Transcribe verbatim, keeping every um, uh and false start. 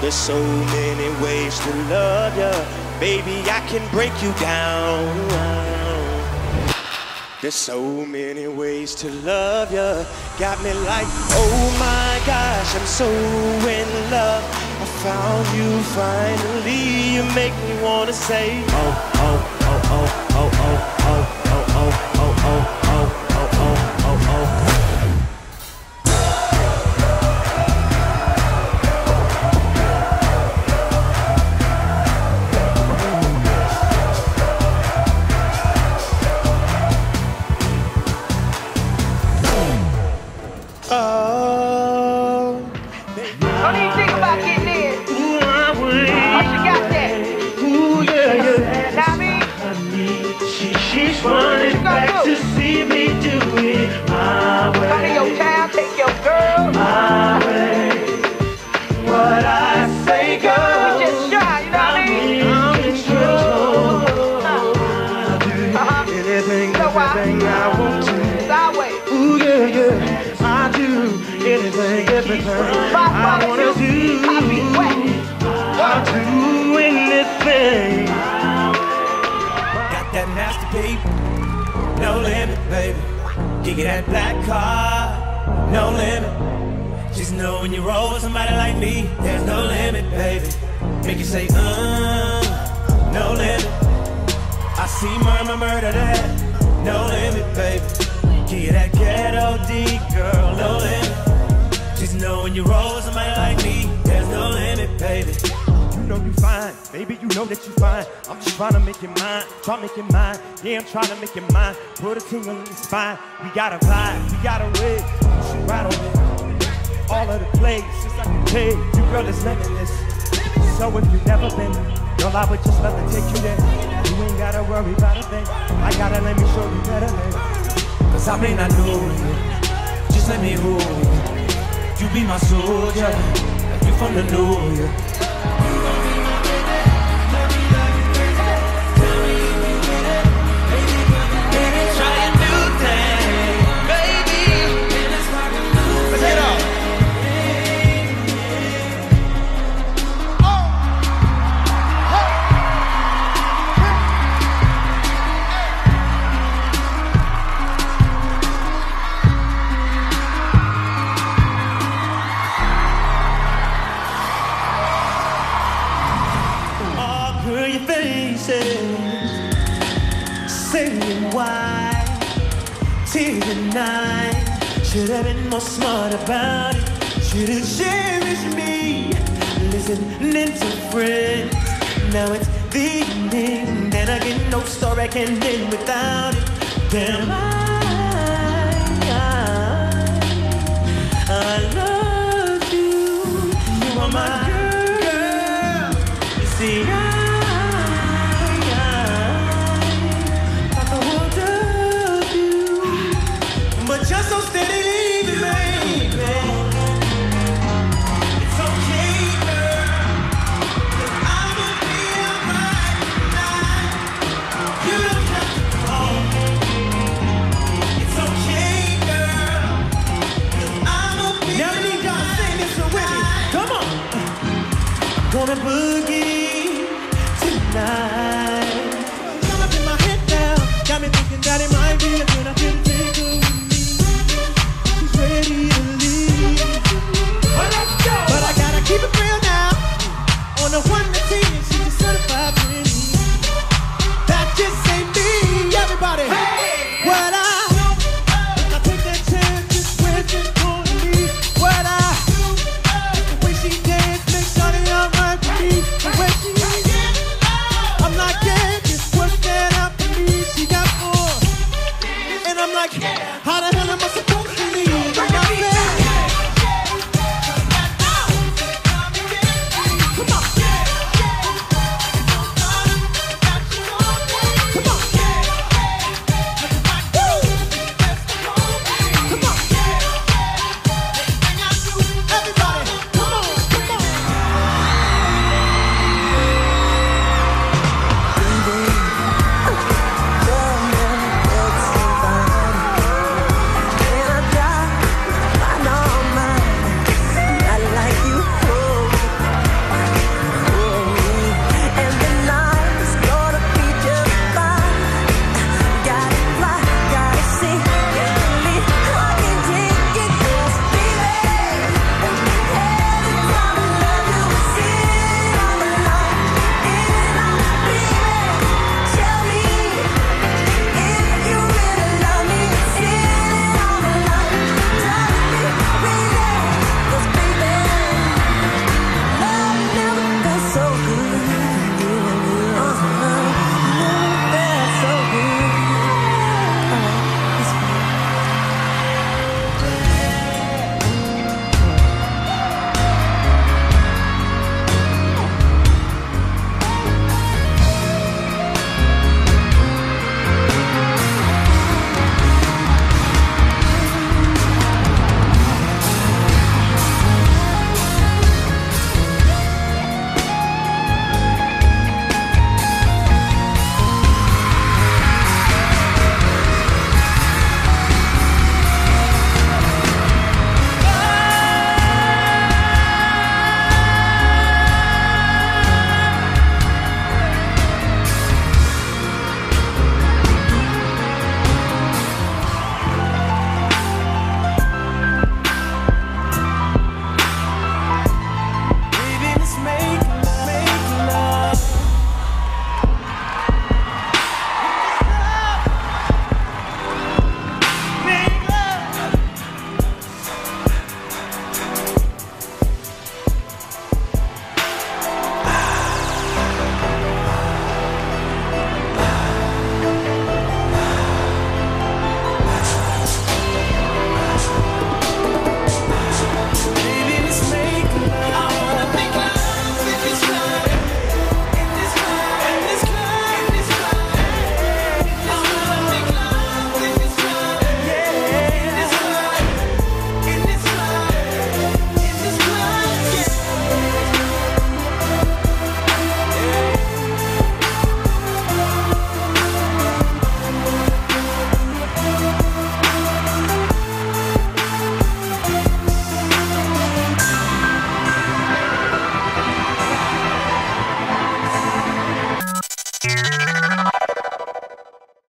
There's so many ways to love ya. Baby, I can break you down. There's so many ways to love ya. Got me like, oh my gosh, I'm so in love. I found you finally. You make me wanna say, oh, oh, oh, oh, oh, oh, oh, oh, oh, oh, oh, oh, oh, oh, oh, oh. Don't even think about getting in. Oh, she got that. Ooh, yeah, yeah. Now me, She, she's running back to see me do it my way. come to your town, take your girl. My way. What I say goes. We just shy, you know what I mean? I'm in control. Uh-huh. I do anything, You know why? everything I want to. It's our way. Ooh, yeah, yeah. I do anything, everything I wanna do. I'll do anything. Got that masterpiece, no limit, baby. Give you that black car, no limit. Just know when you roll with somebody like me, there's no limit, baby. Make you say, uh, no limit. I see murmur, murder that, no limit, baby. Give you that ghetto D, girl, no limit. Just know when you roll with somebody like me, there's no limit, baby. You know you fine, baby, you know that you fine. I'm just trying to make you mine, try to make you mine. Yeah, I'm trying to make you mine. Put a tingle in your spine. We got a vibe, we got a way. You should ride on it. All of the places I can take. You girl is limitless. So if you've never been, girl, I would just love to take you there. You ain't gotta worry about a thing. I gotta let me show you better than. Cause I may not know you, just let me hold you. You be my soldier, like you from the New York. Saying why till the night should have been more smart about it. Should have cherished me, listening to friends. Now it's the evening, then I get no story can end without it. Damn, I, I, I love you. You are my girl. You see, I. Just so steady.